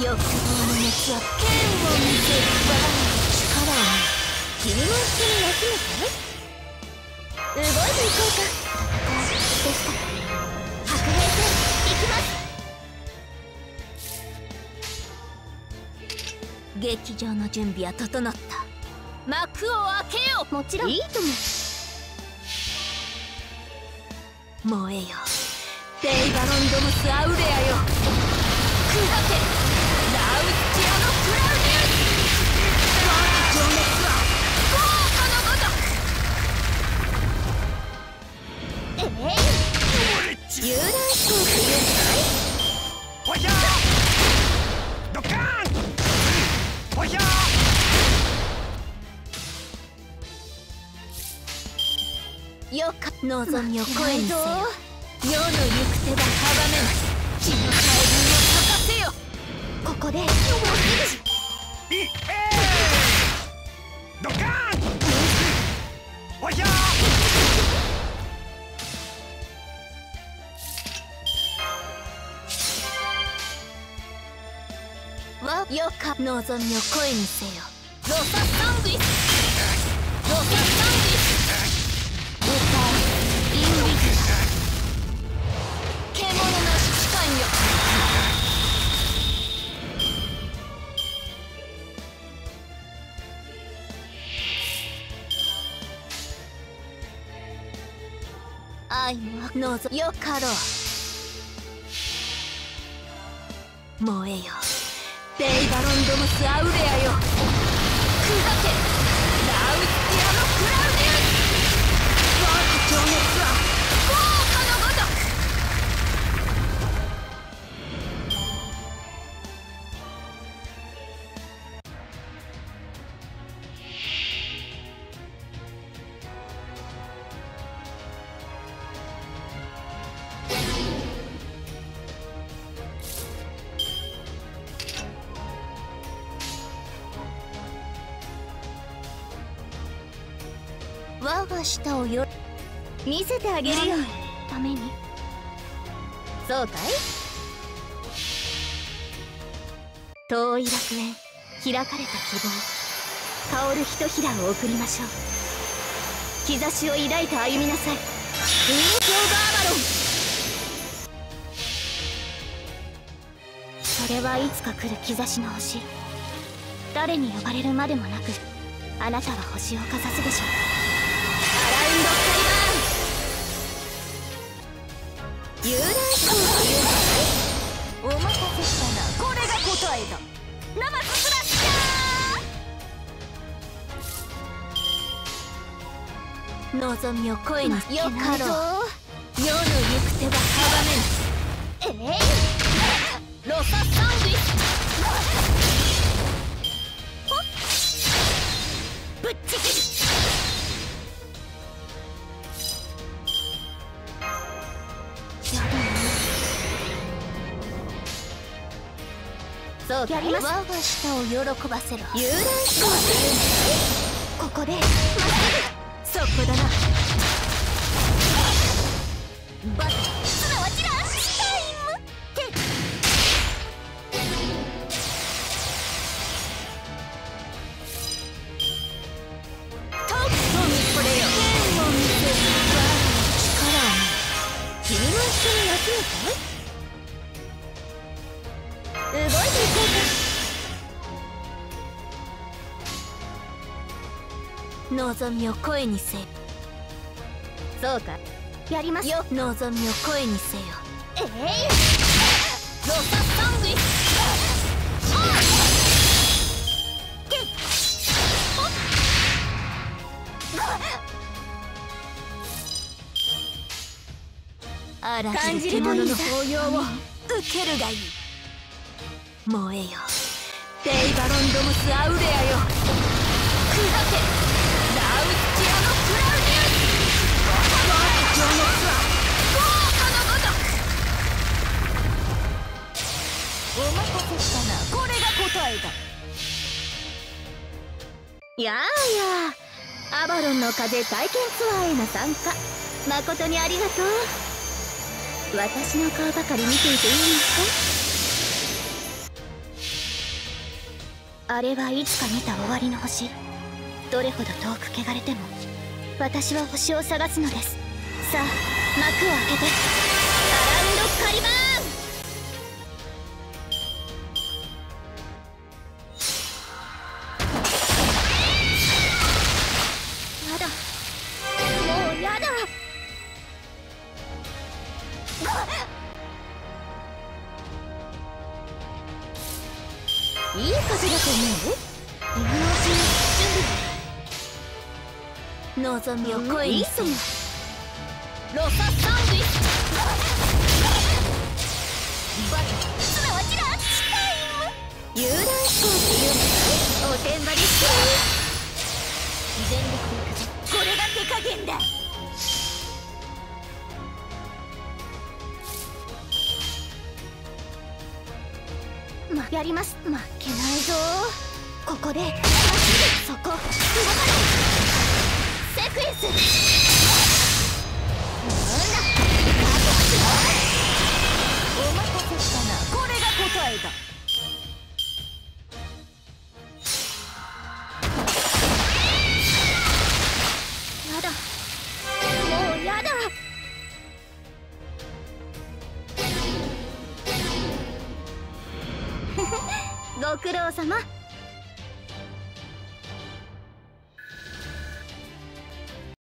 欲望の熱は剣を見せる力を見る。君も一緒に休むかい？動いていこうか。ですから白兵戦行きます。劇場の準備は整った。幕を開けよう。もちろんいいとも。燃えよデイバロンドムス・アウレアよ。砕けラウスティアのクラウディウス。我が情熱は豪華のごとく。遊覧飛行というかい？ほひゃードッカーンほひゃー。よか望みを声にせよ。世の行く手が阻めます。血の大群を咲かせよ。ここでもうすぐドカーンおひゃー。わよか望みを声にせよ。ロササングイスロササングイス歌インビジュア獣なし痴漢よ。愛ものぞよかろう。燃えよデイバロンドムス・アウレアよ。砕けラウスティアのクラウディウス。我が情熱は豪華のごとく。我が舌をよ見せてあげるよ。ためにそうかい？遠い楽園開かれた希望香るひとひらを送りましょう。兆しを抱いて歩みなさい。インキオガーバロン。それはいつか来る兆しの星。誰に呼ばれるまでもなくあなたは星をかざすでしょう。アラウンドスカリバーン。遊覧飛行というのかい？お待たせしたな。これが答えだ。ナマススラッシャー。望みを声によかろう。世の行く手が阻めぬ。ロササングイスぶっちぎる。そうやります。我が舌を喜ばせろ。遊覧飛行というのここでまっすぐそこだな。バッすなわちランチタイムってとっとみこれよ。剣を見せる我が力を見る。君も一緒に休むかい？動いていこうか。望みを声にせよ。そうかやりますよ。望みを声にせよ。ロササングイスあらゆる獣の抱擁を受けるがいい。燃えよデイバロンドムス・アウレアよ。砕けラウスティアのクラウディウス。我が情熱は豪華のごとく。お待たせしたな。これが答えだ。やあやあアバロンの風体験ツアーへの参加誠にありがとう。私の顔ばかり見ていていいんですか？ あれはいつか見た終わりの星。どれほど遠く汚れても私は星を探すのです。さあ幕を開けて、アラウンドカリバーン。やだ、もうやだ。いい風だと思う？今のうちに準備。望みを声にする。ロササンディス。すなわちラッチタイム。遊覧飛行っていうのかい？おてんばりしてる。全力で行くぞ。これが手加減だ。やります。負けないぞ。ここでそこ動かない。セクエンス。お待たせしたな。これが答えだ。やだ、もうやだ。ご苦労様。